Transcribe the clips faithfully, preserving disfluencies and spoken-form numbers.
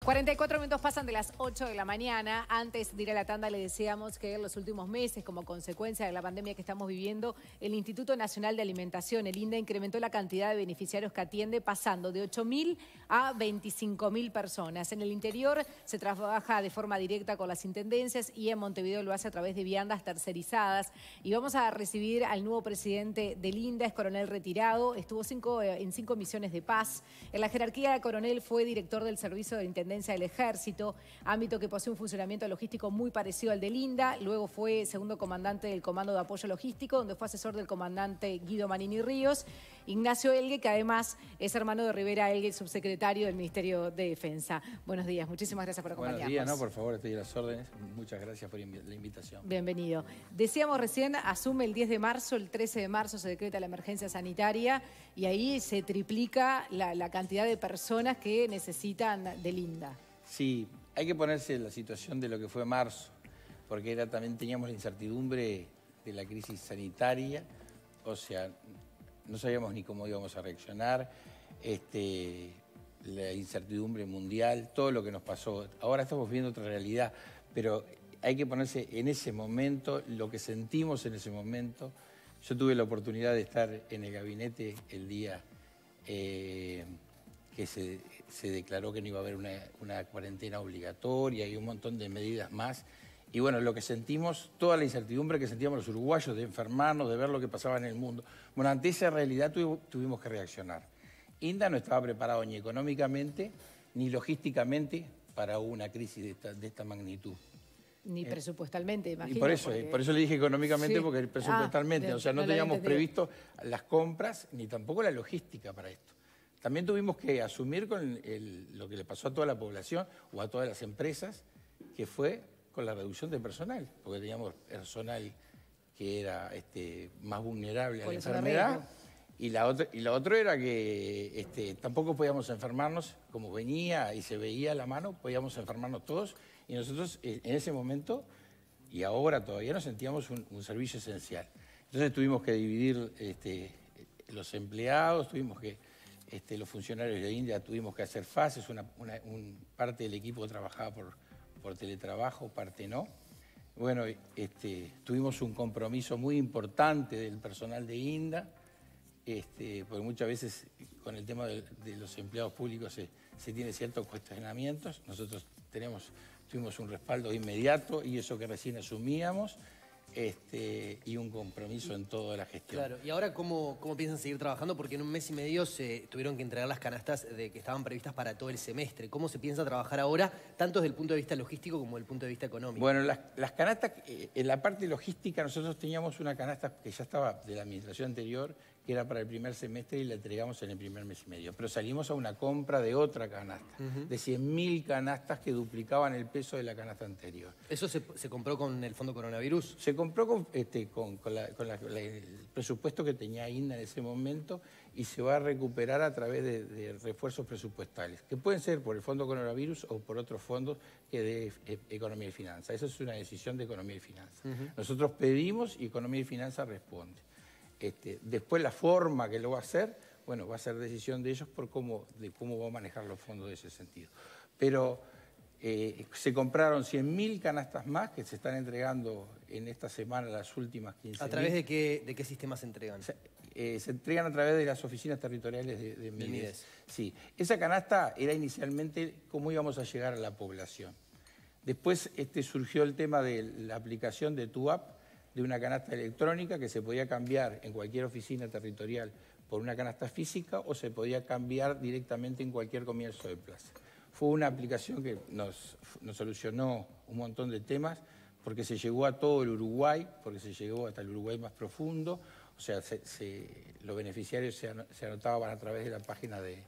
cuarenta y cuatro minutos pasan de las ocho de la mañana. Antes de ir a la tanda le decíamos que en los últimos meses, como consecuencia de la pandemia que estamos viviendo, el Instituto Nacional de Alimentación, el INDA, incrementó la cantidad de beneficiarios que atiende, pasando de ocho mil a veinticinco mil personas. En el interior se trabaja de forma directa con las intendencias y en Montevideo lo hace a través de viandas tercerizadas. Y vamos a recibir al nuevo presidente del INDA, es coronel retirado, estuvo cinco, en cinco misiones de paz. En la jerarquía de coronel fue director del Servicio de Intendencia del Ejército, ámbito que posee un funcionamiento logístico muy parecido al del INDA. Luego fue segundo comandante del Comando de Apoyo Logístico, donde fue asesor del comandante Guido Manini Ríos. Ignacio Elgue, que además es hermano de Rivera Elgue, subsecretario del Ministerio de Defensa. Buenos días, muchísimas gracias por acompañarnos. Buenos días, no, por favor, estoy a las órdenes. Muchas gracias por la invitación. Bienvenido. Decíamos recién, asume el diez de marzo, el trece de marzo se decreta la emergencia sanitaria y ahí se triplica la, la cantidad de personas que necesitan del INDA. Sí, hay que ponerse en la situación de lo que fue marzo, porque era, también teníamos la incertidumbre de la crisis sanitaria, o sea, no sabíamos ni cómo íbamos a reaccionar, este, la incertidumbre mundial, todo lo que nos pasó. Ahora estamos viendo otra realidad, pero hay que ponerse en ese momento, lo que sentimos en ese momento. Yo tuve la oportunidad de estar en el gabinete el día eh, que se, se declaró que no iba a haber una, una cuarentena obligatoria y un montón de medidas más. Y bueno, lo que sentimos, toda la incertidumbre que sentíamos los uruguayos de enfermarnos, de ver lo que pasaba en el mundo. Bueno, ante esa realidad tuv tuvimos que reaccionar. INDA no estaba preparado ni económicamente ni logísticamente para una crisis de esta, de esta magnitud. Ni presupuestalmente, imagino. Y por eso, porque... por eso le dije económicamente, sí. Porque presupuestalmente, ah, o sea, no, no teníamos previsto las compras ni tampoco la logística para esto. También tuvimos que asumir con el, lo que le pasó a toda la población o a todas las empresas, que fue con la reducción de personal, porque teníamos personal que era este, más vulnerable a la enfermedad. Y la, otra, y la otra era que este, tampoco podíamos enfermarnos, como venía y se veía a la mano, podíamos enfermarnos todos. Y nosotros en ese momento, y ahora todavía, nos sentíamos un, un servicio esencial. Entonces tuvimos que dividir este, los empleados, tuvimos que... Este, los funcionarios de INDA tuvimos que hacer fases, una, una un, parte del equipo trabajaba por, por teletrabajo, parte no. Bueno, este, tuvimos un compromiso muy importante del personal de INDA, este, porque muchas veces con el tema de, de los empleados públicos se, se tiene ciertos cuestionamientos. Nosotros tenemos, tuvimos un respaldo inmediato y eso que recién asumíamos. Este, y un compromiso en toda la gestión. Claro, y ahora ¿cómo, cómo piensan seguir trabajando? Porque en un mes y medio se tuvieron que entregar las canastas de que estaban previstas para todo el semestre. ¿Cómo se piensa trabajar ahora, tanto desde el punto de vista logístico como desde el punto de vista económico? Bueno, las, las canastas, eh, en la parte logística nosotros teníamos una canasta que ya estaba de la administración anterior, que era para el primer semestre y la entregamos en el primer mes y medio. Pero salimos a una compra de otra canasta, uh-huh. de cien mil canastas que duplicaban el peso de la canasta anterior. ¿Eso se, se compró con el Fondo Coronavirus? Se compró con, este, con, con, la, con la, la, el presupuesto que tenía INDA en ese momento y se va a recuperar a través de, de refuerzos presupuestales, que pueden ser por el Fondo Coronavirus o por otros fondos que de eh, Economía y Finanzas. Esa es una decisión de Economía y Finanzas. Uh-huh. Nosotros pedimos y Economía y Finanzas responde. Este, después la forma que lo va a hacer, bueno, va a ser decisión de ellos por cómo, de cómo va a manejar los fondos de ese sentido. Pero eh, se compraron cien mil canastas más que se están entregando en esta semana, las últimas quince mil. ¿A través de qué, de qué sistemas se entregan? Se, eh, se entregan a través de las oficinas territoriales de, de Mides. Sí, esa canasta era inicialmente cómo íbamos a llegar a la población. Después este, surgió el tema de la aplicación de Tu App, de una canasta electrónica que se podía cambiar en cualquier oficina territorial por una canasta física o se podía cambiar directamente en cualquier comercio de plaza. Fue una aplicación que nos, nos solucionó un montón de temas porque se llegó a todo el Uruguay, porque se llegó hasta el Uruguay más profundo, o sea, se, se, los beneficiarios se, se anotaban a través de la página de,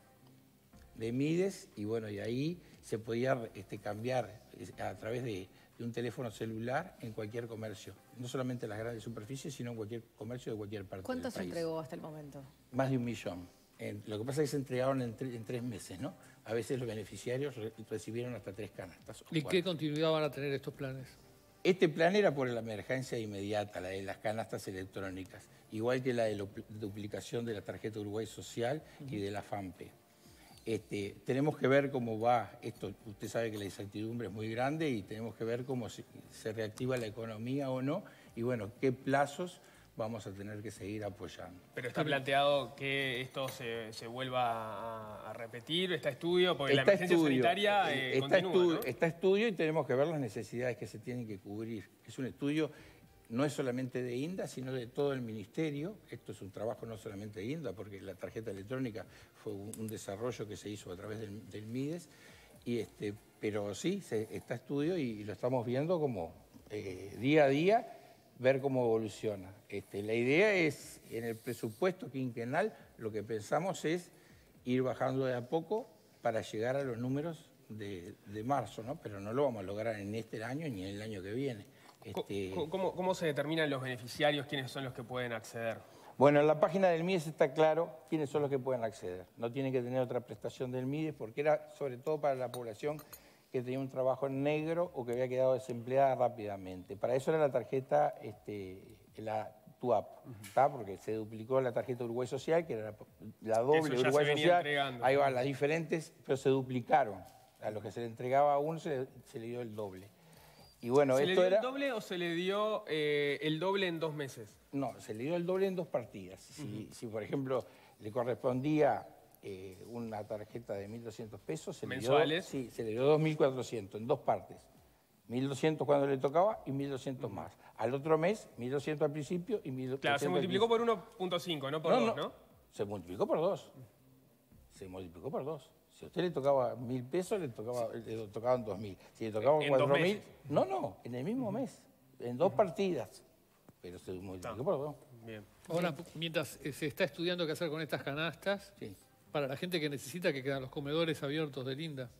de Mides y bueno, y ahí se podía este, cambiar a través de... de un teléfono celular en cualquier comercio, no solamente en las grandes superficies, sino en cualquier comercio de cualquier parte del país. ¿Cuánto se entregó hasta el momento? Más de un millón. En, lo que pasa es que se entregaron en, tre en tres meses, ¿no? A veces los beneficiarios re recibieron hasta tres canastas. ¿Y qué continuidad van a tener estos planes? Este plan era por la emergencia inmediata, la de las canastas electrónicas, igual que la de la duplicación de la tarjeta Uruguay Social uh-huh. y de la FAMPE. Este, tenemos que ver cómo va esto. Usted sabe que la incertidumbre es muy grande y tenemos que ver cómo se, se reactiva la economía o no y bueno, qué plazos vamos a tener que seguir apoyando. Pero está planteado que esto se, se vuelva a, a repetir, este estudio, porque está la emergencia estudio, sanitaria eh, está continúa, estudio, ¿no? Está estudio y tenemos que ver las necesidades que se tienen que cubrir. Es un estudio, no es solamente de INDA, sino de todo el ministerio. Esto es un trabajo no solamente de INDA, porque la tarjeta electrónica fue un, un desarrollo que se hizo a través del, del MIDES, y este, pero sí, se, está estudio y, y lo estamos viendo como eh, día a día, ver cómo evoluciona. Este, la idea es, en el presupuesto quinquenal, lo que pensamos es ir bajando de a poco para llegar a los números de, de marzo, ¿no? Pero no lo vamos a lograr en este año ni en el año que viene. Este... ¿Cómo, ¿Cómo se determinan los beneficiarios? ¿Quiénes son los que pueden acceder? Bueno, en la página del MIDES está claro quiénes son los que pueden acceder. No tienen que tener otra prestación del MIDES porque era sobre todo para la población que tenía un trabajo en negro o que había quedado desempleada rápidamente. Para eso era la tarjeta, este, la TUAP, ¿está? Porque se duplicó la tarjeta Uruguay Social, que era la, la doble Uruguay Social. Entregando. Ahí van las diferentes, pero se duplicaron. A lo que se le entregaba a uno se le, se le dio el doble. Y bueno, ¿Se esto le dio era... el doble o se le dio eh, el doble en dos meses? No, se le dio el doble en dos partidas. Si, uh-huh. si por ejemplo, le correspondía eh, una tarjeta de mil doscientos pesos, se ¿mensuales? Le dio, sí, se le dio dos mil cuatrocientos en dos partes. mil doscientos cuando le tocaba y mil doscientos uh-huh. más. Al otro mes, mil doscientos al principio y mil doscientos. Claro, se multiplicó por uno punto cinco, no por no, dos, no, ¿no? Se multiplicó por dos. Se multiplicó por dos. Si a usted le tocaba mil pesos, le, tocaba, sí. le tocaban dos mil. Si le tocaba cuatro mil, no, no, en el mismo mes, en dos partidas. Pero se multiplicó no. por dos. Bien. Ahora, mientras se está estudiando qué hacer con estas canastas, sí. para la gente que necesita que quedan los comedores abiertos del INDA.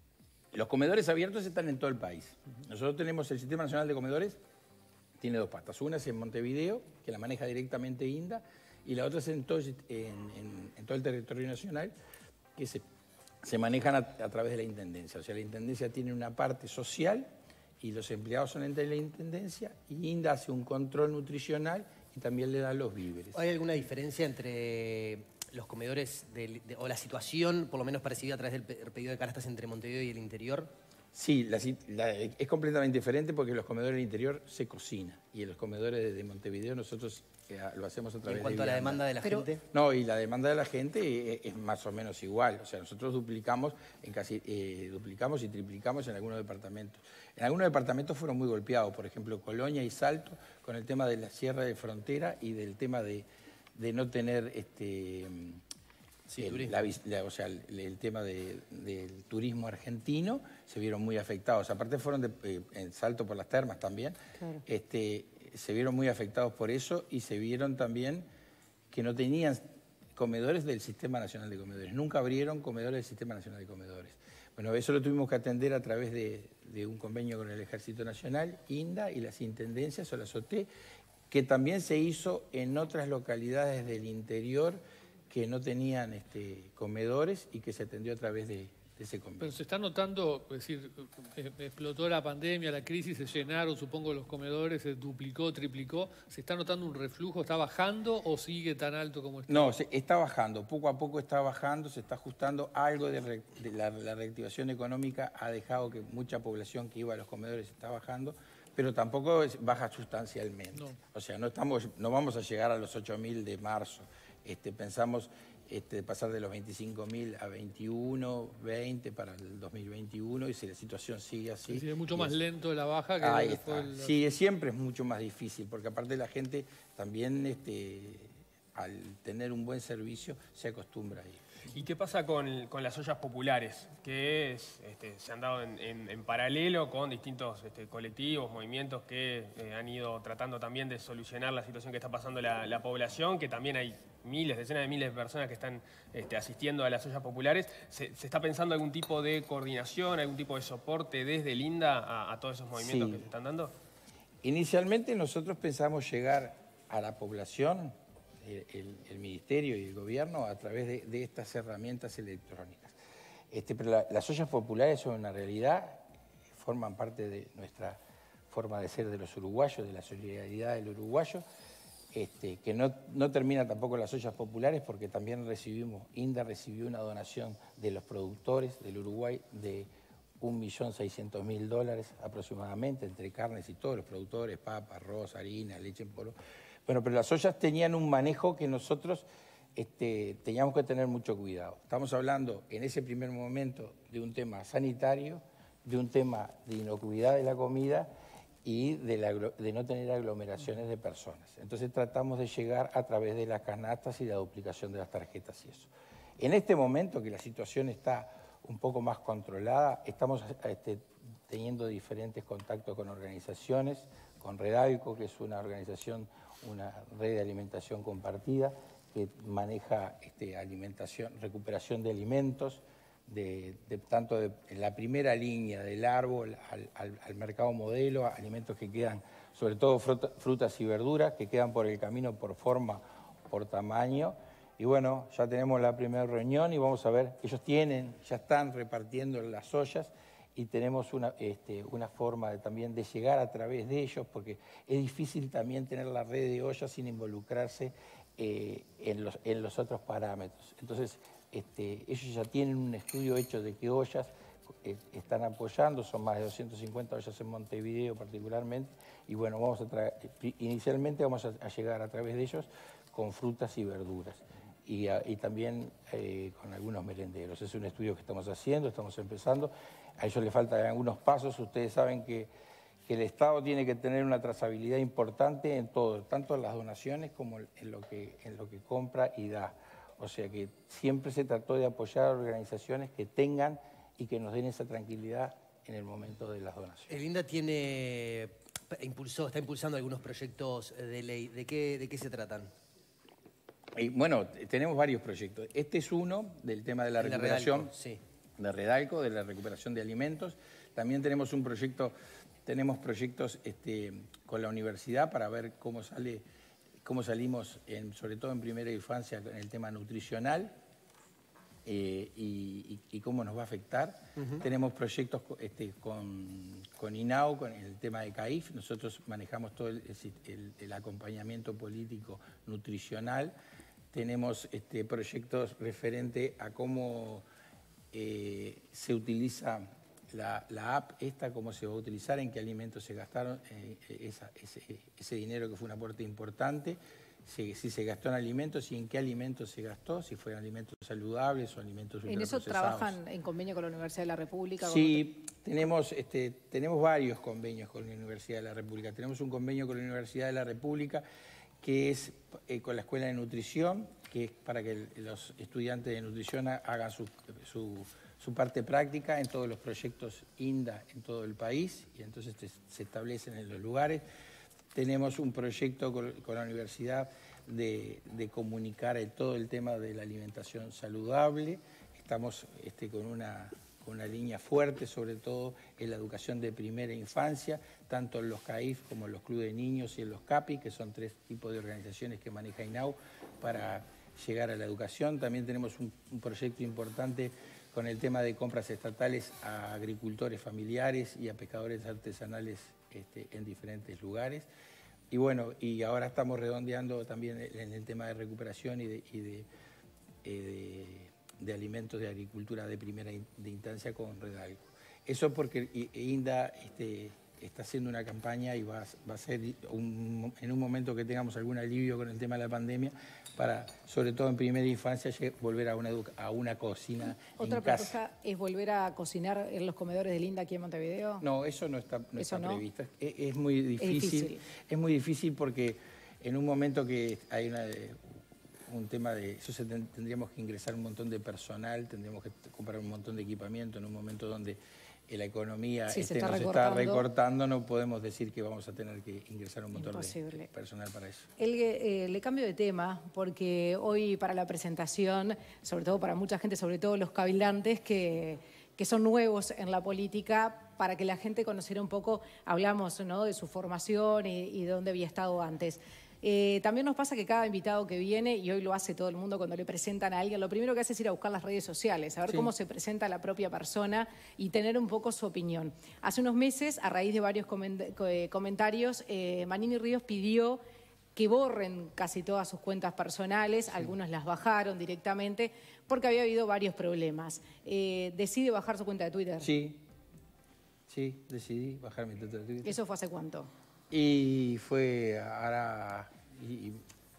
Los comedores abiertos están en todo el país. Nosotros tenemos el Sistema Nacional de Comedores, tiene dos patas. Una es en Montevideo, que la maneja directamente INDA, y la otra es en todo, en, en, en todo el territorio nacional, que se, se manejan a, a través de la Intendencia. O sea, la Intendencia tiene una parte social y los empleados son entre la Intendencia, y INDA hace un control nutricional y también le da los víveres. ¿Hay alguna diferencia entre los comedores de, de, o la situación, por lo menos percibida a través del pedido de canastas entre Montevideo y el interior? Sí, la, la, es completamente diferente porque los comedores del interior se cocina y en los comedores de, de Montevideo nosotros eh, lo hacemos a través de... ¿En cuanto de a la demanda de la Pero, gente? No, y la demanda de la gente es, es más o menos igual. O sea, nosotros duplicamos, en casi, eh, duplicamos y triplicamos en algunos departamentos. En algunos departamentos fueron muy golpeados, por ejemplo, Colonia y Salto, con el tema de la cierre de frontera y del tema de, de no tener... este Sí, el, la, la, o sea, el, el tema de, del turismo argentino, se vieron muy afectados. Aparte fueron de, eh, en Salto por las termas también, claro. este, se vieron muy afectados por eso y se vieron también que no tenían comedores del Sistema Nacional de Comedores. Nunca abrieron comedores del Sistema Nacional de Comedores. Bueno, eso lo tuvimos que atender a través de, de un convenio con el Ejército Nacional, INDA y las intendencias o las O T, que también se hizo en otras localidades del interior que no tenían este, comedores y que se atendió a través de, de ese convenio. Pero se está notando, es decir, explotó la pandemia, la crisis, se llenaron, supongo, los comedores, se duplicó, triplicó. ¿Se está notando un reflujo? ¿Está bajando o sigue tan alto como está? No, se, está bajando, poco a poco está bajando, se está ajustando. Algo de, re, de la, la reactivación económica ha dejado que mucha población que iba a los comedores está bajando, pero tampoco es, baja sustancialmente. No. O sea, no, estamos, no vamos a llegar a los ocho mil de marzo. Este, pensamos este, pasar de los veinticinco mil a veintiuno, veinte para el dos mil veintiuno y si la situación sigue así... Sí, es mucho más es, lento la baja que... Ahí está. El... Sí, siempre es mucho más difícil porque aparte la gente también este, al tener un buen servicio se acostumbra a ir. ¿Y qué pasa con, con las ollas populares? Que es, este, se han dado en, en, en paralelo con distintos este, colectivos, movimientos que eh, han ido tratando también de solucionar la situación que está pasando la, la población, que también hay miles, decenas de miles de personas que están este, asistiendo a las ollas populares. ¿Se, ¿Se está pensando algún tipo de coordinación, algún tipo de soporte desde el INDA a, a todos esos movimientos sí. que se están dando? Inicialmente nosotros pensamos llegar a la población, el, el, el Ministerio y el Gobierno, a través de, de estas herramientas electrónicas. Este, pero la, las ollas populares son una realidad, forman parte de nuestra forma de ser de los uruguayos, de la solidaridad del uruguayo, este, que no, no termina tampoco las ollas populares, porque también recibimos, INDA recibió una donación de los productores del Uruguay de un millón seiscientos mil dólares aproximadamente, entre carnes y todos los productores, papa, arroz, harina, leche en polvo. Bueno, pero las ollas tenían un manejo que nosotros este, teníamos que tener mucho cuidado. Estamos hablando en ese primer momento de un tema sanitario, de un tema de inocuidad de la comida y de, la, de no tener aglomeraciones de personas. Entonces tratamos de llegar a través de las canastas y la duplicación de las tarjetas y eso. En este momento que la situación está un poco más controlada, estamos este, teniendo diferentes contactos con organizaciones, con Redalco, que es una organización, una red de alimentación compartida, que maneja este, alimentación, recuperación de alimentos, de, de, tanto de la primera línea del árbol al, al, al mercado modelo, alimentos que quedan, sobre todo fruta, frutas y verduras, que quedan por el camino por forma, por tamaño. Y bueno, ya tenemos la primera reunión y vamos a ver, ellos tienen, ya están repartiendo las ollas y tenemos una, este, una forma de, también de llegar a través de ellos, porque es difícil también tener la red de ollas sin involucrarse eh, en, los, en los otros parámetros. Entonces, este, ellos ya tienen un estudio hecho de qué ollas eh, están apoyando, son más de doscientas cincuenta ollas en Montevideo particularmente, y bueno, vamos a traer, inicialmente vamos a, a llegar a través de ellos con frutas y verduras. Y, a, y también eh, con algunos merenderos. Es un estudio que estamos haciendo, estamos empezando. A ellos les faltan algunos pasos. Ustedes saben que, que el Estado tiene que tener una trazabilidad importante en todo, tanto en las donaciones como en lo que, en lo que compra y da. O sea que siempre se trató de apoyar a organizaciones que tengan y que nos den esa tranquilidad en el momento de las donaciones. El INDA tiene, impulsó, está impulsando algunos proyectos de ley. ¿De qué, de qué se tratan? Y bueno, tenemos varios proyectos. Este es uno del tema de la recuperación Redalco, sí. de Redalco, de la recuperación de alimentos. También tenemos un proyecto, tenemos proyectos este, con la universidad para ver cómo sale, cómo salimos, en, sobre todo en primera infancia, en el tema nutricional eh, y, y, y cómo nos va a afectar. Uh-huh. Tenemos proyectos este, con, con INAO, con el tema de CAIF. Nosotros manejamos todo el, el, el acompañamiento político nutricional. Tenemos este, proyectos referentes a cómo eh, se utiliza la, la app esta, cómo se va a utilizar, en qué alimentos se gastaron, eh, esa, ese, ese dinero que fue un aporte importante, si, si se gastó en alimentos y en qué alimentos se gastó, si fueron alimentos saludables o alimentos ultraprocesados. ¿En eso trabajan en convenio con la Universidad de la República? Sí, tenemos, este, tenemos varios convenios con la Universidad de la República. Tenemos un convenio con la Universidad de la República que es eh, con la Escuela de Nutrición, que es para que el, los estudiantes de nutrición hagan su, su, su parte práctica en todos los proyectos INDA en todo el país, y entonces te, se establecen en los lugares. Tenemos un proyecto con, con la universidad de, de comunicar el, todo el tema de la alimentación saludable. Estamos este, con una... con una línea fuerte, sobre todo en la educación de primera infancia, tanto en los CAIF como en los clubes de niños y en los CAPI, que son tres tipos de organizaciones que maneja INAU para llegar a la educación. También tenemos un, un proyecto importante con el tema de compras estatales a agricultores familiares y a pescadores artesanales este, en diferentes lugares. Y bueno, y ahora estamos redondeando también en el tema de recuperación y de... Y de, eh, de de alimentos de agricultura de primera in, de instancia con Redalco. Eso porque INDA este, está haciendo una campaña y va, va a ser un, en un momento que tengamos algún alivio con el tema de la pandemia, para, sobre todo en primera infancia, volver a una, a una cocina ¿Otra en propuesta casa. es volver a cocinar en los comedores del INDA aquí en Montevideo? No, eso no está, no ¿Eso está no? previsto. Es, es muy difícil, es difícil. Es muy difícil porque en un momento que hay una... un tema de eso, se ten, tendríamos que ingresar un montón de personal, tendríamos que comprar un montón de equipamiento en un momento donde la economía sí, este, se está nos recortando. está recortando, no podemos decir que vamos a tener que ingresar un montón Imposible. de personal para eso. El, eh, le cambio de tema, porque hoy para la presentación, sobre todo para mucha gente, sobre todo los cabildantes que, que son nuevos en la política, para que la gente conociera un poco, hablamos, ¿no?, de su formación y, y de dónde había estado antes. Eh, también nos pasa que cada invitado que viene, y hoy lo hace todo el mundo cuando le presentan a alguien, lo primero que hace es ir a buscar las redes sociales, a ver sí. cómo se presenta la propia persona y tener un poco su opinión. Hace unos meses, a raíz de varios coment comentarios, eh, Manini Ríos pidió que borren casi todas sus cuentas personales, sí. Algunos las bajaron directamente porque había habido varios problemas. Eh, ¿Decide bajar su cuenta de Twitter? Sí, sí, decidí bajar mi cuenta de Twitter. ¿Eso fue hace cuánto? Y fue ahora, y, y,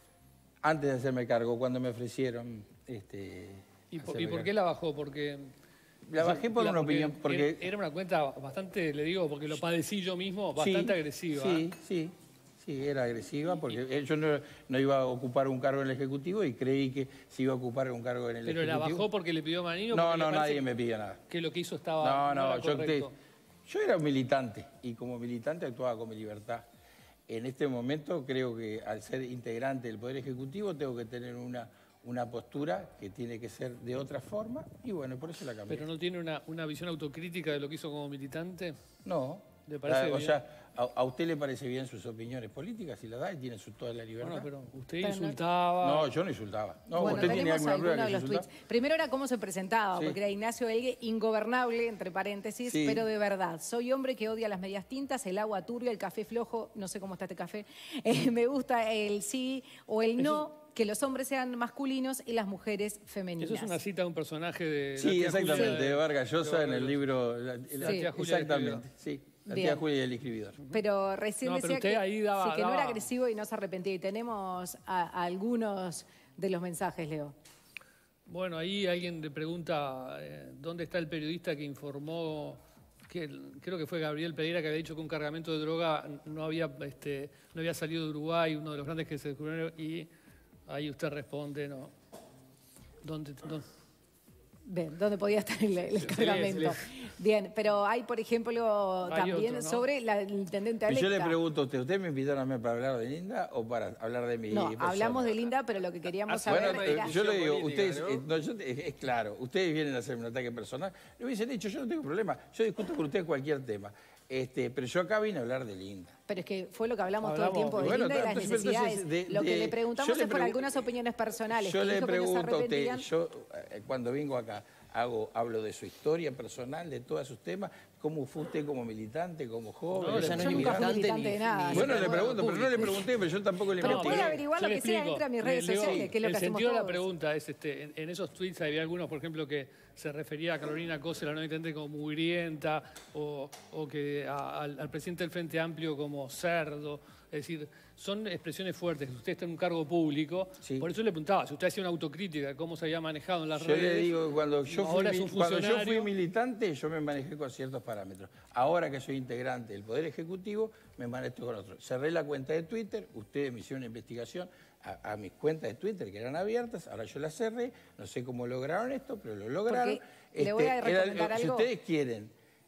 antes de hacerme cargo, cuando me ofrecieron... Este, ¿Y, por, ¿y por qué la bajó? Porque... La bajé por la, una opinión, porque... Era una cuenta bastante, le digo, porque lo padecí yo mismo, bastante sí, agresiva. Sí, sí. Sí, era agresiva porque yo no, no iba a ocupar un cargo en el Ejecutivo y creí que se iba a ocupar un cargo en el ¿Pero Ejecutivo. ¿Pero la bajó porque le pidió Manini? No, no, nadie me pidió nada. Que lo que hizo estaba No, no, no yo, te, yo era un militante y como militante actuaba con mi libertad. En este momento creo que al ser integrante del Poder Ejecutivo tengo que tener una, una postura que tiene que ser de otra forma y bueno, por eso la cambié. ¿Pero no tiene una, una visión autocrítica de lo que hizo como militante? No. ¿Le parece o bien? sea, a, a usted le parece bien sus opiniones políticas y las da y tiene su, toda la libertad. Bueno, pero usted pero insultaba... No, yo no insultaba. No, bueno, ¿usted tiene alguna prueba de los tweets. Primero era cómo se presentaba, sí. Porque era Ignacio Elgue, ingobernable, entre paréntesis, sí. Pero de verdad. Soy hombre que odia las medias tintas, el agua turbia, el café flojo, no sé cómo está este café. Eh, me gusta el sí o el no. Eso... que los hombres sean masculinos y las mujeres femeninas. Eso es una cita de un personaje de... Sí, la exactamente, Julia, de Vargas Llosa de en el libro... La, la, sí. tía Julia exactamente, sí. La Bien. tía Julia y el escribidor. Pero recién no, decía pero que, ahí daba, sí, que daba... no era agresivo y no se arrepentía. Y tenemos a, a algunos de los mensajes, Leo. Bueno, ahí alguien le pregunta eh, dónde está el periodista que informó, que creo que fue Gabriel Pereira, que había dicho que un cargamento de droga no había, este, no había salido de Uruguay, uno de los grandes que se descubrieron, y ahí usted responde, ¿no? ¿Dónde...? dónde? Bien, ¿dónde podía estar el, el cargamento? Bien, pero hay, por ejemplo, hay también otro, ¿no? Sobre la, el intendente Alecta. Y yo le pregunto a usted, ¿usted me invitaron a mí para hablar de Linda o para hablar de mi No, persona? Hablamos de Linda, pero lo que queríamos ah, saber bueno, era... Yo le digo, ustedes, ¿no? Eh, no, yo, es claro, ustedes vienen a hacerme un ataque personal, le hubiesen dicho, yo no tengo problema, yo discuto con ustedes cualquier tema. Este, pero yo acá vine a hablar de Linda. Pero es que fue lo que hablamos, hablamos todo el tiempo de bueno, Linda y las entonces, necesidades. Entonces, de, lo que de, le preguntamos le es por algunas opiniones personales. Yo que le dijo pregunto que no se a usted, arrepentían. yo cuando vengo acá hago, hablo de su historia personal, de todos sus temas, cómo fue usted como militante, como joven. No, ella no es militante, militante de nada. Ni, bueno, le pregunto, pero no le pregunté, pero yo tampoco le Pero metí. puede averiguar lo que sea, entra a mis redes le, sociales, que es lo que hacemos todos. El sentido de la todos. pregunta es, este, en, en esos tweets había algunos, por ejemplo, que se refería a Carolina Cose, la nueva intendente, como mugrienta, o, o que a, al, al presidente del Frente Amplio como cerdo. Es decir, son expresiones fuertes. Usted está en un cargo público, sí. Por eso le preguntaba, si usted hacía una autocrítica de cómo se había manejado en las yo redes. Yo le digo, cuando yo, fui, es un cuando yo fui militante, yo me manejé con ciertos parámetros. Ahora que soy integrante del Poder Ejecutivo, me manejo con otros. Cerré la cuenta de Twitter, ustedes me hicieron una investigación a, a mis cuentas de Twitter que eran abiertas, ahora yo las cerré, no sé cómo lograron esto, pero lo lograron. Este, le voy a recomendar era, algo. Si ustedes quieren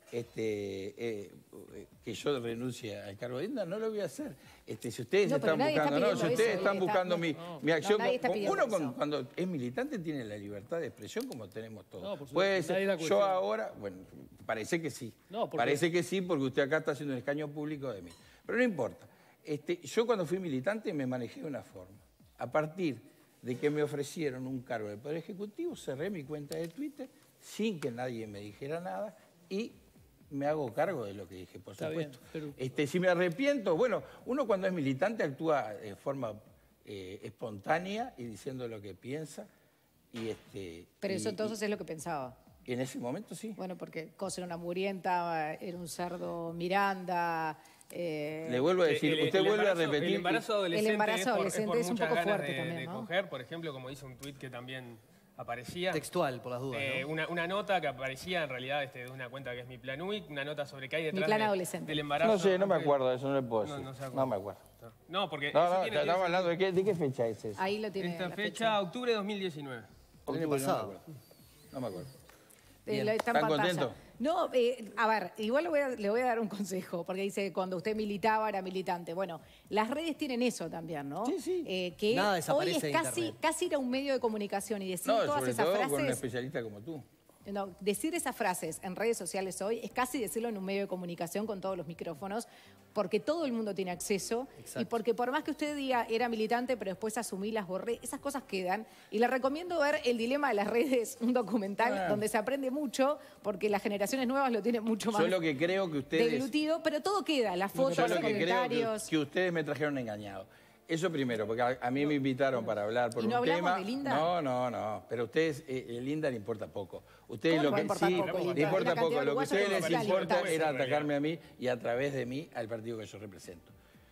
este, eh, que yo renuncie al cargo de Linda, no lo voy a hacer. Este, si ustedes no, están buscando, no, si ustedes eso, están buscando está, mi, no, mi acción, no, con, uno con, cuando es militante tiene la libertad de expresión como tenemos todos. No, Puede ser, yo ahora, bueno, parece que sí, no, parece que sí porque usted acá está haciendo un escaño público de mí, pero no importa. Este, yo cuando fui militante me manejé de una forma. A partir de que me ofrecieron un cargo del Poder Ejecutivo, cerré mi cuenta de Twitter sin que nadie me dijera nada y me hago cargo de lo que dije, por Está supuesto. Bien, pero... este, si me arrepiento, bueno, uno cuando es militante actúa de forma eh, espontánea y diciendo lo que piensa. Y este, pero y, eso entonces y, es lo que pensaba. Y en ese momento sí. Bueno, porque Cose era una mugrienta, era un cerdo Miranda... Eh, Le vuelvo a decir, el, usted el vuelve embarazo, a repetir. El embarazo adolescente, el embarazo es, por, adolescente es, por es un poco fuerte de, también, de ¿no? coger, por ejemplo, como dice un tuit que también aparecía. Textual, por las dudas, eh, ¿no? una, una nota que aparecía en realidad este, de una cuenta que es Mi Plan U I, una nota sobre qué hay detrás Mi plan de, adolescente. del embarazo. No sé, no me acuerdo de eso, no le puedo decir. No, no, no me acuerdo. No, porque... No, no, tiene, estamos hablando de qué, de qué fecha es eso. Ahí lo tiene. Esta fecha, fecha, octubre de dos mil diecinueve. El año pasado. No me acuerdo. Eh, lo está en ¿Están pantalla. contentos? No, eh, a ver, igual le voy a, le voy a dar un consejo, porque dice cuando usted militaba era militante. Bueno, las redes tienen eso también, ¿no? Sí, sí. Eh, que Nada hoy desaparece es de casi, internet. casi ir a un medio de comunicación y decir No, todas sobre esas todo frases. con un especialista como tú. No, decir esas frases en redes sociales hoy es casi decirlo en un medio de comunicación con todos los micrófonos, porque todo el mundo tiene acceso. Exacto. Y porque por más que usted diga era militante, pero después asumí, las borré, esas cosas quedan. Y le recomiendo ver El dilema de las redes, un documental Ah. donde se aprende mucho, porque las generaciones nuevas lo tienen mucho más Yo lo que creo que ustedes... deglutido, pero todo queda, las fotos, Yo los lo que creo que, comentarios. que ustedes me trajeron engañado. Eso primero, porque a, a mí me invitaron para hablar por ¿Y no un hablamos tema. de Linda? No, no, no. Pero a ustedes, eh, el Linda le importa poco. Ustedes ¿Cómo lo le va a que importar sí, poco, Linda? le importa La cantidad poco. de Lo que a uruguayos ustedes que les necesitan importa libertad. era atacarme a mí y a través de mí al partido que yo represento.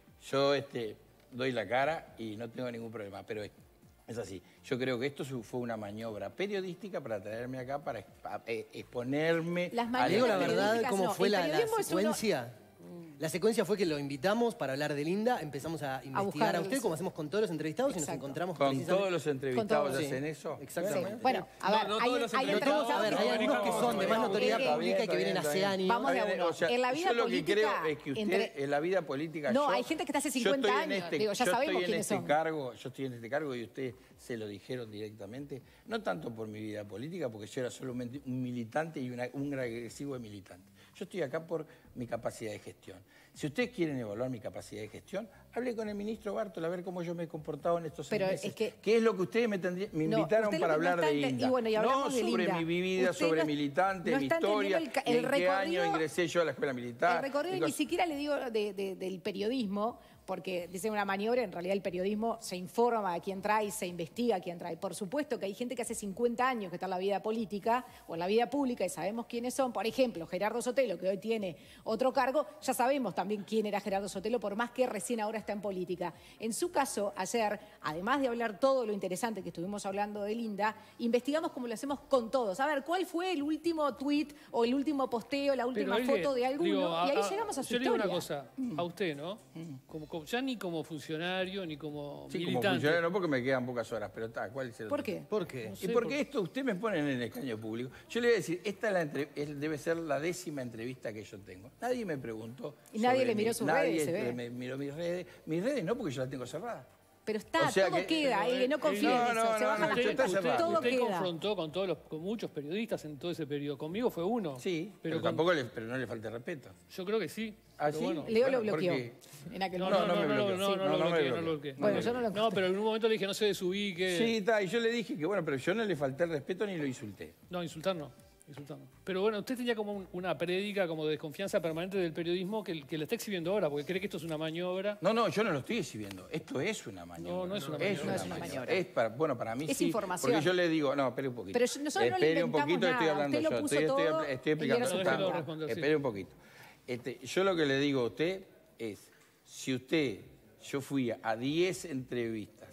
Yo este, doy la cara y no tengo ningún problema, pero es, es así. Yo creo que esto fue una maniobra periodística para traerme acá, para exp- exponerme. Las a maniobras Digo la verdad, periodísticas ¿cómo no. fue El la, la periodismo es uno- secuencia? La secuencia fue que lo invitamos para hablar de Linda, empezamos a investigar buscar a usted, el- como hacemos con todos los entrevistados, y nos Exacto. encontramos Con precisamente- todos los entrevistados todos. hacen Sí, eso. exactamente. Bueno, a ver, No, no hay, todos los hay No todos, a ver, hay entrevistados- algunos que son de más No, notoriedad está pública y que vienen hace años. Vamos de a Está bien, uno. o sea, En la vida yo lo que política, creo es que usted, entre- en la vida política... No, yo- hay gente que está hace yo cincuenta estoy en años, este- digo, ya yo sabemos estoy en quiénes este son. cargo, yo estoy en este cargo y ustedes se lo dijeron directamente, no tanto por mi vida política, porque yo era solamente un militante y una- un agresivo de militante. Yo estoy acá por mi capacidad de gestión. Si ustedes quieren evaluar mi capacidad de gestión, hable con el ministro Bartol a ver cómo yo me he comportado en estos seis Pero meses. es que- ¿Qué es lo que ustedes me, tendrían- me No, invitaron usted lo para que no hablar está de ente- Inda? y bueno, y no hablamos de sobre Linda. mi vida, Usted sobre no- militante, no mi está historia, entendiendo el ca- y el en qué año recorrido- ingresé yo a la escuela militar. El recorrido y ni cosas- siquiera le digo de- de- del periodismo, porque dicen una maniobra, en realidad el periodismo se informa a quién trae, se investiga a quién trae. Por supuesto que hay gente que hace cincuenta años que está en la vida política o en la vida pública y sabemos quiénes son. Por ejemplo, Gerardo Sotelo, que hoy tiene otro cargo, ya sabemos también quién era Gerardo Sotelo, por más que recién ahora está en política. En su caso, ayer, además de hablar todo lo interesante que estuvimos hablando de Linda, investigamos como lo hacemos con todos. A ver, ¿cuál fue el último tuit o el último posteo, la última Pero, foto oye, de alguno? digo, y ahí a- a- llegamos a su yo le digo historia. una cosa, a usted, ¿no? Como, como- ya ni como funcionario, ni como Sí, como militante. funcionario no, porque me quedan pocas horas, pero está, ¿cuál es el ¿Por qué? ¿Por qué? Y sé, porque por- esto usted me pone en el escaño público. Yo le voy a decir, esta es la entre- es- debe ser la décima entrevista que yo tengo. Nadie me preguntó. Y nadie sobre le miró mi- sus nadie redes, se ve. me miró mis redes. Mis redes no, porque yo las tengo cerradas. Pero está, O sea todo que- queda, eh, no confíen No, en no, eso, se no, bajan no, las usted está cuentas, cerrado. todo usted queda. confrontó con, todos los, con muchos periodistas en todo ese periodo. Conmigo fue uno. Sí, pero, pero con- tampoco le, pero no le falte respeto. Yo creo que sí. ¿Ah, pero sí? bueno. Leo lo Bueno, ¿por bloqueó qué? en aquel No, momento. no, no no, me no, bloqueó. no, Sí, no, no, lo no me bloqueé, no bloqueó. lo bloqueé. Bueno, yo no lo No, pero en un momento le dije, no se desubique. Sí, está, y yo le dije que bueno, pero yo no le falté el respeto ni lo insulté. No, insultar no. Insultar no. Pero bueno, usted tenía como un- una prédica como de desconfianza permanente del periodismo que, que la está exhibiendo ahora, porque cree que esto es una maniobra. No, no, yo no lo estoy exhibiendo. Esto es una maniobra. No, no es una Es maniobra. No es una maniobra. Es para, bueno, para mí Es sí. información. Porque yo le digo, no, espere un poquito. Pero yo- nosotros no le Espere un inventamos poquito, estoy nada. hablando Usted lo yo. puso Estoy, estoy- todo estoy y explicando. era su Está- Déjelo responder, sí. Espere un poquito. Este, yo lo que le digo a usted es, si usted, yo fui a diez entrevistas,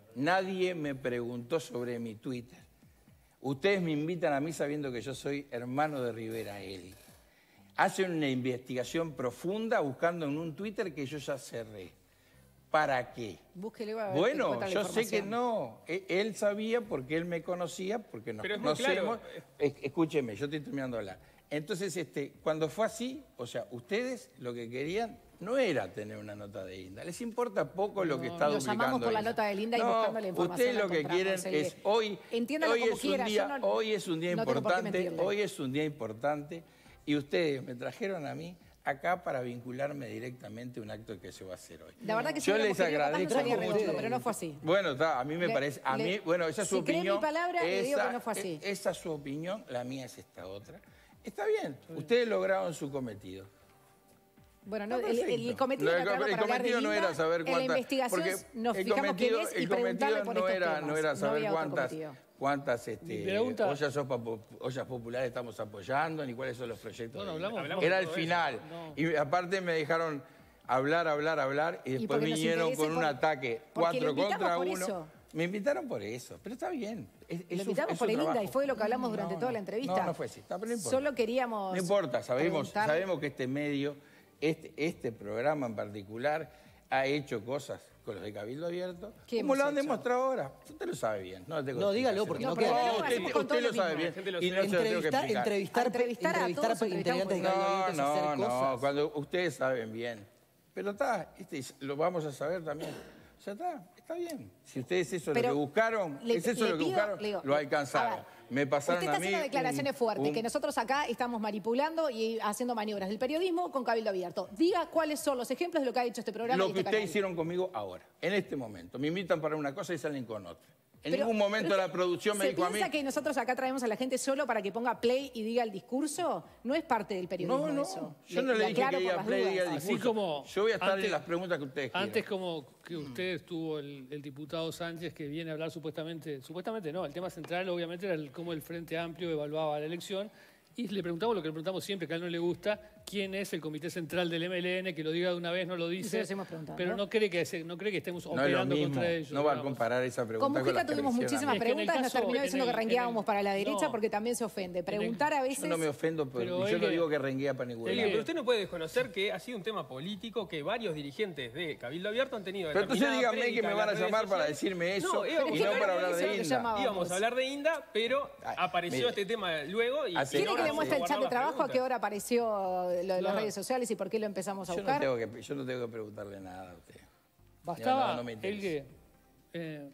nadie me preguntó sobre mi Twitter. Ustedes me invitan a mí sabiendo que yo soy hermano de Rivera Eli. Hacen una investigación profunda buscando en un Twitter que yo ya cerré. ¿Para qué? Búsquele, va a ver qué Bueno, encuentra la yo sé que información. no. E- Él sabía porque él me conocía, porque nos Pero es muy conocemos. claro. Es- Escúcheme, yo estoy terminando de hablar. Entonces, este, cuando fue así, o sea, ustedes lo que querían no era tener una nota de Linda. Les importa poco lo que está Lo duplicando. llamamos por la Linda. nota de Linda y No, buscando la información ustedes la lo que encontramos, quieren el- es hoy. Entiéndalo hoy como es quiera, un yo día, no- hoy es un día no tengo por qué importante. mentirle. Hoy es un día importante y ustedes me trajeron a mí acá para vincularme directamente a un acto que se va a hacer hoy. La verdad que si yo hubiéramos les querido, capaz no agradezco. salía mucho. redondo, pero no fue así. Bueno, está, a mí me Le- parece, a le- mí, bueno, esa es su si cree mi opinión. palabra, le digo esa, que no fue así. e- Esa es su opinión, la mía es esta otra. Está bien, ustedes lograron su cometido. Bueno, no, Está el, el perfecto. cometido No, era el claro para hablar de cometido no Linda. era saber En la cuántas. investigación porque nos el fijamos quién cometido- es y el preguntarle cometido por no estos era, temas. no era No saber había otro cuántas, cometido. cuántas este, Mi pregunta- ollas, sopa po- ollas populares estamos apoyando, ni cuáles son los proyectos. Bueno, de Linda. hablamos- hablamos Era de el todo eso. final. No. Y aparte me dejaron hablar, hablar, hablar, y Y después porque nos vinieron interesa con y un por- ataque porque lo cuatro invitamos contra por uno. eso. Me invitaron por eso, pero está bien. Es, es Lo su- invitamos es por su el Linda trabajo. y fue lo que hablamos durante No, toda la no. entrevista. No, no fue así, está, pero no importa. Solo queríamos No importa, sabemos, preguntar- sabemos que este medio, este, este programa en particular, ha hecho cosas con los de Cabildo Abierto, ¿Qué como hemos lo han hecho? demostrado ahora. Usted lo sabe bien. No, tengo No, que dígalo, explicarse. porque no no queda- queda. No, usted, hacemos con usted todos lo lo sabe mismo. bien. La gente lo Y no se lo tengo que Entrevistar, explicar. entrevistar, Entrevistar a todos, entrevistar a entrevistamos integrantes de por Cabildo No, Abierto es hacer no, no, cosas. cuando ustedes saben bien. Pero está, este, es- lo vamos a saber también. O sea, está, está bien. Si ustedes eso es Pero lo que buscaron, le- es eso le lo que pido- buscaron, le digo, lo a alcanzaron. ver, Me pasaron Usted está a mí haciendo declaraciones un- fuertes, un- que nosotros acá estamos manipulando y haciendo maniobras del periodismo con Cabildo Abierto. Diga cuáles son los ejemplos de lo que ha hecho este programa. Lo y que este ustedes canal. hicieron conmigo ahora, en este momento. Me invitan para una cosa y salen con otra. En Pero- ningún momento pero la producción me ¿Se dijo a mí... piensa que nosotros acá traemos a la gente solo para que ponga play y diga el discurso? No es parte del periodismo No, no, eso. yo no le dije aclaro que por diga las play, dudas. diga el Así discurso. como Yo voy a estar antes- en las preguntas que ustedes quieran. Antes como que usted estuvo el, el diputado Sánchez que viene a hablar supuestamente, supuestamente no, el tema central obviamente era el, cómo el Frente Amplio evaluaba la elección y le preguntamos lo que le preguntamos siempre, que a él no le gusta, quién es el comité central del M L N, que lo diga de una vez, no lo Y se dice, lo seguimos preguntando. pero no cree que, se- no cree que estemos No es lo operando mismo, contra ellos. no va a digamos. comparar esa pregunta Con con la Mujica que tuvimos me hicieron a muchísimas mí. Es que en el preguntas, nos caso- terminó en diciendo el- que rengueábamos en el- para la derecha no. porque también se ofende. Preguntar a veces... Yo no me ofendo, pero, Pero yo él no que- digo que renguea para ningún Elgue, lado. pero usted no puede desconocer que ha sido un tema político que varios dirigentes de Cabildo Abierto han tenido. Pero entonces determinada díganme que prédica me en van a las redes llamar para sociales. decirme eso No, y íbamos no a para hablar eso de es lo que Inda. llamaba. Íbamos a hablar de Inda, pero Ay, apareció mire. este tema luego y... Hace- y ¿Quiere ahora que le vamos muestre el chat guardar de las trabajo a qué preguntas. hora apareció lo de las Claro. redes sociales y por qué lo empezamos a Yo no, buscar? tengo que, yo no tengo que preguntarle nada a usted. Bastaba, No, no me interesa. Elgue, eh,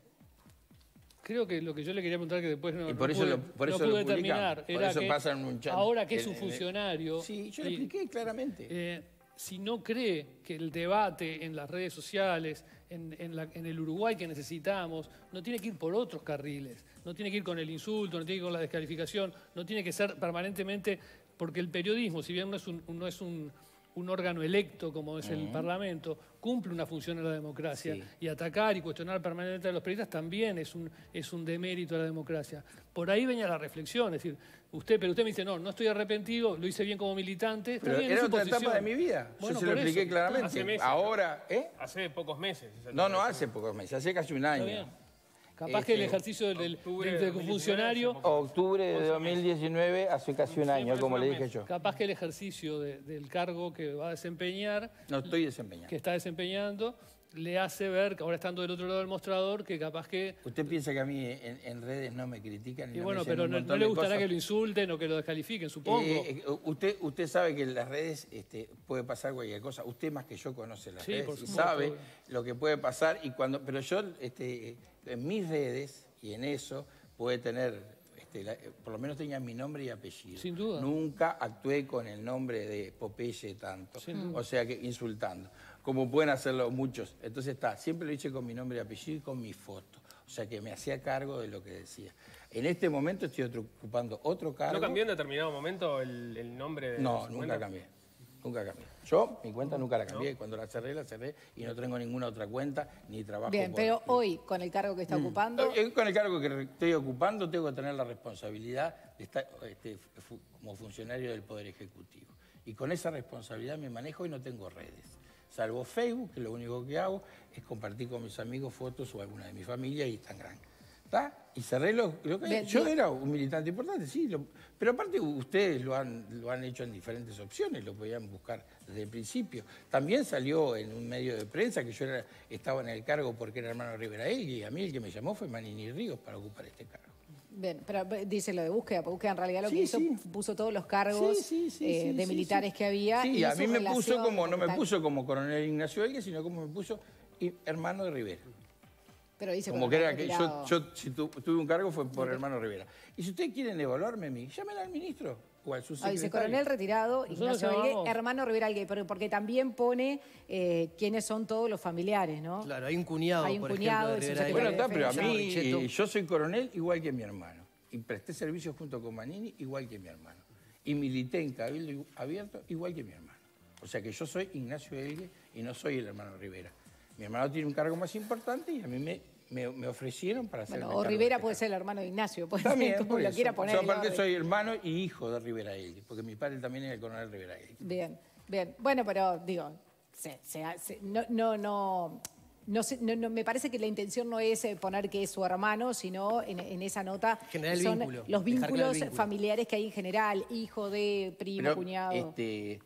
creo que lo que yo le quería preguntar que después no, Y por no eso pude, lo- por no eso pude lo publican. terminar, Por era eso que pasa en un chat. ahora que es En- un en- funcionario... Sí, yo le y- expliqué claramente. Eh, si no cree que el debate en las redes sociales, en, en la- en el Uruguay que necesitamos, no tiene que ir por otros carriles, no tiene que ir con el insulto, no tiene que ir con la descalificación, no tiene que ser permanentemente, porque el periodismo, si bien no es un, no es un, un órgano electo como es el Parlamento, cumple una función en la democracia. Sí. Y atacar y cuestionar permanentemente a los periodistas también es un, es un demérito a la democracia. Por ahí venía la reflexión, es decir, usted, pero usted me dice, no, no estoy arrepentido, lo hice bien como militante. Está Pero bien, era es su otra posición. etapa de mi vida. Bueno, yo se lo por expliqué eso. claramente. Hace meses. Ahora, ¿eh? Hace pocos meses. esa No, no etapa. hace pocos meses, hace casi un Está año. bien. Capaz que el Este, ejercicio del, del, octubre del- de del dos mil funcionario, diecinueve, Octubre de dos mil diecinueve, hace casi un año, parece como un le mes. dije yo. capaz que el ejercicio de- del cargo que va a desempeñar, No estoy desempeñando. que está desempeñando, le hace ver, que ahora estando del otro lado del mostrador, que capaz que... ¿Usted piensa que a mí en, en redes no me critican? Y no me bueno, dicen pero un no, montón no le de gustará cosas? que lo insulten o que lo descalifiquen, supongo. Eh, eh, usted, usted sabe que en las redes este, puede pasar cualquier cosa. Usted más que yo conoce las Sí, redes por y supuesto. sabe lo que puede pasar. Y cuando, pero yo este, en mis redes y en eso puede tener, este, la- por lo menos tenía mi nombre y apellido. Sin duda. Nunca actué con el nombre de Popeye tanto. Sin duda. O sea que insultando, como pueden hacerlo muchos. Entonces está, siempre lo hice con mi nombre y apellido y con mi foto. O sea que me hacía cargo de lo que decía. En este momento estoy otro- ocupando otro cargo. ¿No cambió en determinado momento el, el nombre de No, su nunca cuenta? cambié. Nunca cambié. Yo, mi cuenta nunca la cambié. Cuando la cerré, la cerré y no tengo ninguna otra cuenta ni trabajo. Bien, por- pero hoy, con el cargo que está ocupando, Eh, Con el cargo que estoy ocupando, tengo que tener la responsabilidad de estar este, fu- como funcionario del Poder Ejecutivo. Y con esa responsabilidad me manejo y no tengo redes. Salvo Facebook, que lo único que hago es compartir con mis amigos fotos o alguna de mi familia y tan grande. ¿Está? Y cerré lo, lo que... Bien, Yo bien. era un militante importante, sí. lo- pero aparte ustedes lo han, lo han hecho en diferentes opciones, lo podían buscar desde el principio. También salió en un medio de prensa que yo era- estaba en el cargo porque era hermano Rivera Elgui, y a mí el que me llamó fue Manini Ríos para ocupar este cargo. bien, pero dice lo de búsqueda, porque búsqueda en realidad lo Sí, que hizo sí. puso todos los cargos Sí, sí, sí, eh, sí, de sí, militares sí. que había. Sí, y a su mí me puso relación como, no me tal. puso como coronel Ignacio Elgui, sino como me puso y- hermano de Rivera. Pero dice Como con que el era que yo, retirado. yo si tu- tuve un cargo fue por hermano Rivera. Y si ustedes quieren evaluarme a mí, llámenle al ministro o al Ah, subsecretario. dice coronel retirado, Nosotros Ignacio Elgué, llamamos- hermano Rivera Elgué, pero porque también pone eh, quiénes son todos los familiares, ¿no? Claro, hay un cuñado, Hay un por cuñado, ejemplo, el de Rivera subsecretario Bueno, Elgué. está, pero a Defensa, mí, Richetto. eh, yo soy coronel igual que mi hermano. Y presté servicios junto con Manini igual que mi hermano. Y milité en Cabildo Abierto igual que mi hermano. O sea que yo soy Ignacio Elgui y no soy el hermano Rivera. Mi hermano tiene un cargo más importante y a mí me, me, me ofrecieron para hacer. Bueno, o Rivera puede ser el hermano de Ignacio, puede También, ser como por lo eso. quiera poner. Yo el aparte orden. soy hermano y hijo de Rivera Elgui, porque mi padre también es el coronel Rivera Elgui. Bien, bien. Bueno, pero digo, se, se, se- no, no, no, no, sé, no, no, me parece que la intención no es eh, poner que es su hermano, sino en, en esa nota Generar el son vínculo, los dejar claro el vínculos vínculo. familiares que hay en general, hijo de, primo, Pero, cuñado, este,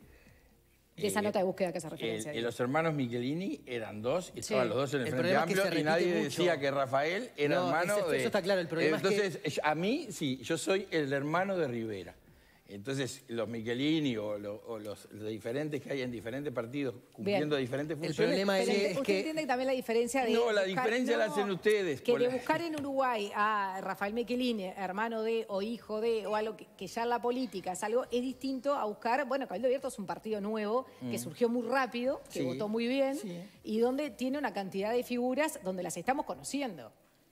de esa eh, nota de búsqueda que hace el- referencia. eh, digo. los hermanos Michelini eran dos, y estaban Sí. los dos en el, El Frente problema es que Amplio se y repite nadie mucho. decía que Rafael era No, hermano eso- de... eso está claro, el problema es que- Entonces, a mí, sí, yo soy el hermano de Rivera. Entonces, los Michelini o, lo- o los, los diferentes que hay en diferentes partidos cumpliendo Bien. diferentes El funciones... problema Pero es ent- usted que- entiende también la diferencia de... No, la buscar- diferencia la hacen ustedes, Que por de la- buscar en Uruguay a Rafael Michelini, hermano de o hijo de, o algo que, que ya en la política es algo, es distinto a buscar... Bueno, Cabildo Abierto es un partido nuevo que surgió muy rápido, que Sí, votó muy bien, sí. y donde tiene una cantidad de figuras donde las estamos conociendo.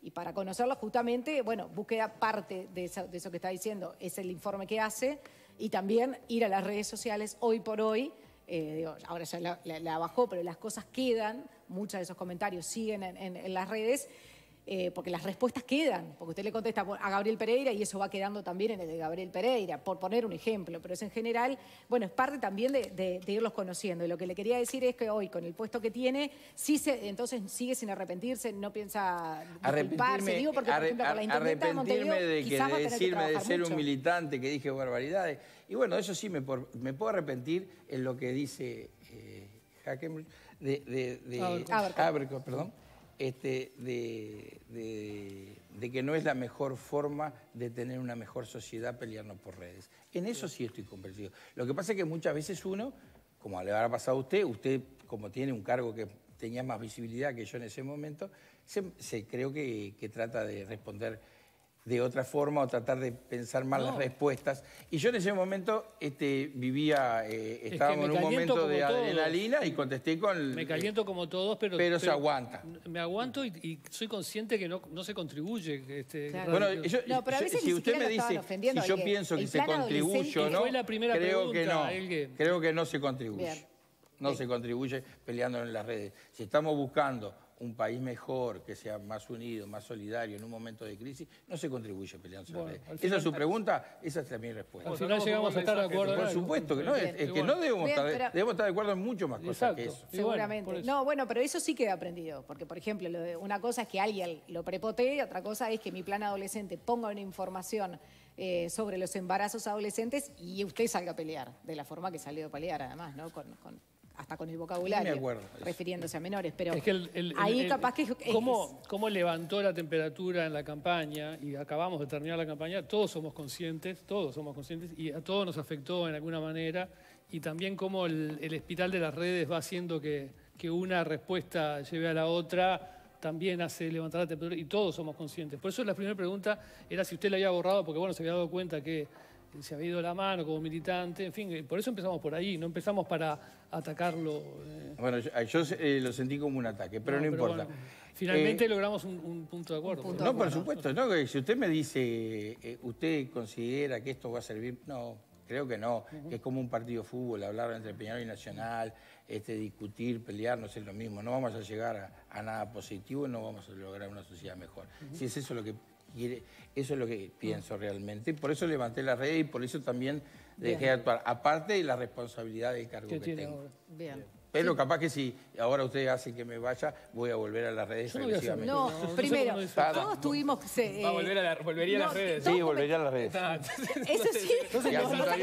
Y para conocerlo justamente, bueno, búsqueda parte de eso, de eso que está diciendo, es el informe que hace y también ir a las redes sociales hoy por hoy. Eh, digo, ahora ya la, la, la bajó, pero las cosas quedan, muchos de esos comentarios siguen en, en, en las redes, eh, porque las respuestas quedan, porque usted le contesta a Gabriel Pereira y eso va quedando también en el de Gabriel Pereira, por poner un ejemplo, pero es en general, bueno, es parte también de, de, de irlos conociendo. Y lo que le quería decir es que hoy, con el puesto que tiene, sí se, entonces sigue sin arrepentirse, no piensa disculparse, digo porque, por ejemplo, con la intendenta de Montevideo, de, que, quizás de va a tener decirme que de ser mucho. un militante que dije barbaridades. Y bueno, eso sí me, por, me puedo arrepentir en lo que dice eh, Hackenberg, de, de, de Abercorn. Abercorn, perdón, este, de, de, de que no es la mejor forma de tener una mejor sociedad pelearnos por redes. En eso sí estoy convencido. Lo que pasa es que muchas veces uno, como le habrá pasado a usted, usted como tiene un cargo que tenía más visibilidad que yo en ese momento, se, se creo que, que trata de responder de otra forma o tratar de pensar más no. las respuestas. Y yo en ese momento este, vivía, eh, estábamos en un momento de todos. adrenalina y contesté con... Me caliento como todos, pero... Pero, pero se aguanta. Me aguanto y, y soy consciente que no, no se contribuye. Este, claro. Bueno, yo, no, pero a veces si usted me dice, si yo pienso que se contribuye o no, creo pregunta, que no, que... creo que no se contribuye. Bien. No Bien. se contribuye peleando en las redes. Si estamos buscando un país mejor, que sea más unido, más solidario en un momento de crisis, no se contribuye peleando bueno, en las redes. Esa es su pregunta, esa es mi respuesta. Al final llegamos a estar de acuerdo. Por supuesto que no, es, es que no debemos, Bien, estar, pero... debemos estar de acuerdo en mucho más cosas Exacto. que eso. Seguramente. Bueno, no, bueno, pero eso sí queda aprendido, porque por ejemplo, lo de, una cosa es que alguien lo prepotee, otra cosa es que mi plan adolescente ponga una información eh, sobre los embarazos adolescentes y usted salga a pelear, de la forma que salió a pelear además, ¿no? Con, con, hasta con el vocabulario, me acuerdo, refiriéndose a menores, pero es que el, el, ahí el, capaz que... Cómo, cómo levantó la temperatura en la campaña y acabamos de terminar la campaña, todos somos conscientes, todos somos conscientes y a todos nos afectó en alguna manera y también cómo el, el espiral de las redes va haciendo que, que una respuesta lleve a la otra, también hace levantar la temperatura y todos somos conscientes. Por eso la primera pregunta era si usted la había borrado, porque bueno, se había dado cuenta que se había ido la mano como militante, en fin, por eso empezamos por ahí, no empezamos para atacarlo. Eh. Bueno, yo, yo eh, lo sentí como un ataque, pero no, no pero importa. Bueno, finalmente eh, logramos un, un punto de acuerdo. Punto no, de acuerdo. por supuesto, no, que si usted me dice, eh, ¿usted considera que esto va a servir? No, creo que no, uh-huh. que es como un partido de fútbol, hablar entre Peñarol y Nacional, este, discutir, pelear, no es lo mismo, no vamos a llegar a, a nada positivo y no vamos a lograr una sociedad mejor. Uh-huh. Si es eso lo que... Eso es lo que pienso realmente. Por eso levanté la red y por eso también dejé de actuar. Aparte de la responsabilidad del cargo que tengo. Ahora? Bien. Pero capaz que si ahora usted hace que me vaya, voy a volver a las redes agresivamente. No, no, no, primero, no todos tuvimos... Eh, Va a volver a la, volvería no, a las redes. Sí, volvería a las redes. Eso sí. Entonces, no, no,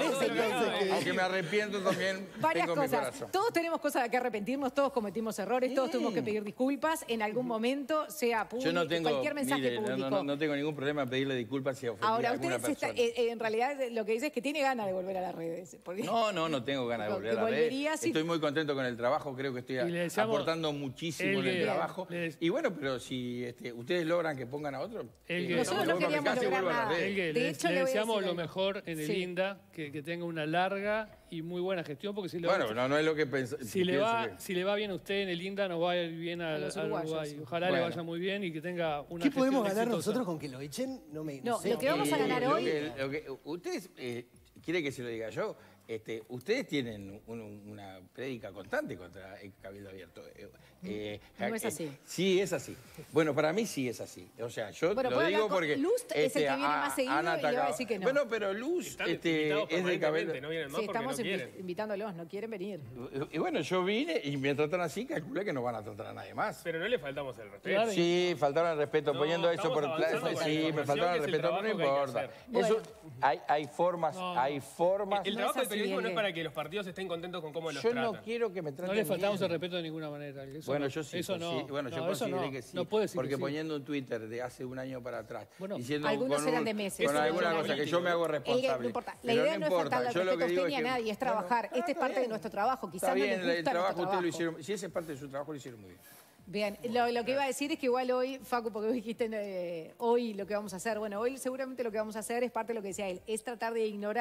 no, aunque me arrepiento también, varias tengo cosas. mi corazón. Todos tenemos cosas de que arrepentirnos, todos cometimos errores, sí. todos tuvimos que pedir disculpas en algún momento, sea público, Yo no tengo, cualquier mensaje mire, público. No, no, no tengo ningún problema en pedirle disculpas si ofendí Ahora, a alguna usted persona. Está, eh, en realidad lo que dice es que tiene ganas de volver a las redes. Porque... No, no, no tengo ganas de volver a las redes. Si... Estoy muy contento con el trabajo, creo que estoy deseamos, aportando muchísimo en el que, trabajo. Les... Y bueno, pero si este, ustedes logran que pongan a otro, el que, nosotros no queríamos lograr nada. El que, de le, hecho, le le deseamos lo mejor en el sí. INDA, que, que tenga una larga y muy buena gestión, porque si le bueno, va, no, no es lo que pensé. Si le va, que... si le va bien a usted en el INDA, nos va a ir bien al, al Uruguay. Ojalá bueno. le vaya muy bien y que tenga una ¿Qué gestión podemos ganar exitosa. nosotros con que lo echen? No, me, no, no sé. lo que vamos a ganar eh, hoy... Lo que, lo que, ¿Ustedes eh, quieren que se lo diga yo? Este, ustedes tienen un, una prédica constante contra el Cabildo Abierto. Eh, no es así. Eh, sí, es así. Bueno, para mí sí es así. O sea, yo bueno, lo digo porque... Luz este, es el que viene a, más seguido y le va a decir que no. Bueno, pero Luz este, es de Cabildo... No vienen más sí, estamos no quieren. invitándolos, no quieren venir. Y, y bueno, yo vine y me tratan así, calculé que no van a tratar a nadie más. Pero no le faltamos el respeto. Sí, faltaron el respeto, no, poniendo eso por... Sí, me faltaron el respeto, pero no importa. Bueno. Eso, hay, hay formas, no. hay formas... El trabajo del periodismo no es para que los partidos estén contentos con cómo los yo tratan. Yo no quiero que me traten No le faltamos bien. el respeto de ninguna manera. Eso bueno, no, yo sí. Eso no. Sí. Bueno, no, yo consideré no, que sí. No puede decir porque que sí. poniendo un Twitter de hace un año para atrás, bueno, diciendo algunos con, eran un, de meses. con alguna cosa que yo me hago responsable. El, no importa. La idea no, no es faltarle al respeto a usted ni a nadie, es trabajar. Bueno, este es parte bien. de nuestro trabajo. Quizás está bien, no les gusta el trabajo nuestro usted trabajo. lo hicieron. Si ese es parte de su trabajo, lo hicieron muy bien. Bien, lo, lo que iba a decir es que igual hoy, Facu, porque vos dijiste eh, hoy lo que vamos a hacer, bueno, hoy seguramente lo que vamos a hacer es parte de lo que decía él, es tratar de ignorar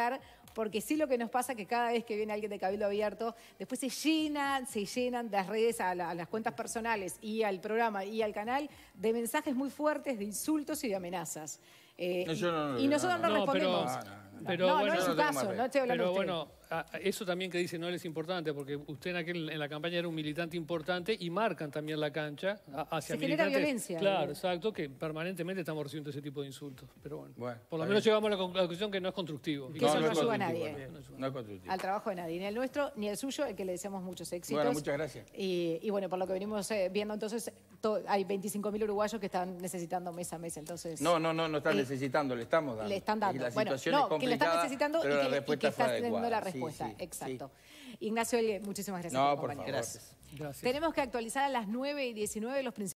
porque sí lo que nos pasa es que cada vez que viene alguien de Cabildo Abierto, después se llenan, se llenan las redes, a, la, a las cuentas personales y al programa y al canal de mensajes muy fuertes, de insultos y de amenazas. Eh, No, yo no, y nosotros no, no, no, respondemos. pero- No, pero no, bueno, no es yo su no tengo caso, más no estoy hablando Pero de usted. bueno, a- a- eso también que dice Noel es importante, porque usted en, aquel, en la campaña era un militante importante y marcan también la cancha a- hacia Se genera militantes. violencia. Claro, exacto, que permanentemente estamos recibiendo ese tipo de insultos. Pero bueno, Bueno, por lo está menos bien. llegamos a la conclusión que no es constructivo. Y Que eso no es ayuda a constructivo, nadie. no. No es constructivo. Al trabajo de nadie, ni el nuestro ni el suyo, el que le deseamos muchos éxitos. Bueno, muchas gracias. Y, y bueno, por lo que venimos eh, viendo, entonces to- hay veinticinco mil uruguayos que están necesitando mes a mes, entonces... No, no, no, no están Eh, necesitando, le estamos dando. Le están Y dando. la Bueno, situación no, es que le están complicada, necesitando y pero que, la le- y respuesta que está fue teniendo adecuada. la Sí, respuesta. sí, sí. Exacto. Ignacio Elgue, muchísimas gracias No, por por acompañarnos. favor. Gracias. Gracias. Tenemos que actualizar a las nueve y diecinueve los principales